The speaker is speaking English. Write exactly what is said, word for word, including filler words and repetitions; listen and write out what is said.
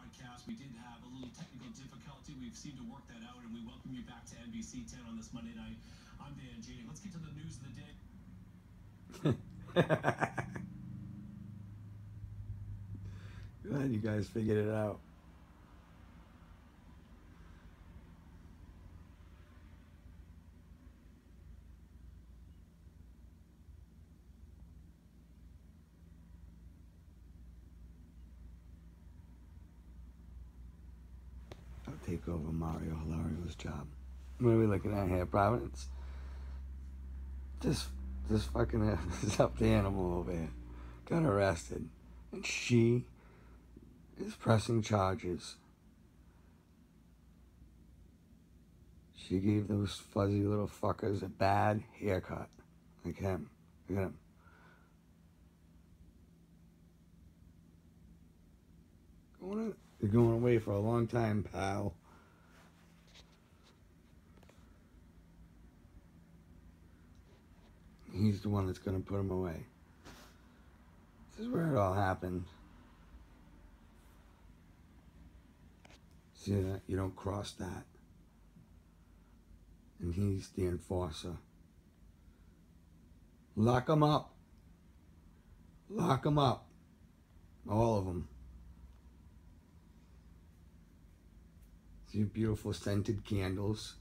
broadcast. We did have a little technical difficulty. We've seemed to work that out, and we welcome you back to N B C ten on this Monday night. I'm Dan Jading. Let's get to the news of the day. Glad you guys figured it out. I'll take over Mario Hilario's job. What are we looking at here? Providence? This, this fucking this up the animal over here got arrested. And she is pressing charges. She gave those fuzzy little fuckers a bad haircut. Like him. Look at him. Going You're going away for a long time, pal. He's the one that's going to put him away. This is where it all happened. See that? You don't cross that. And he's the enforcer. Lock him up. Lock him up. All of them. See beautiful scented candles.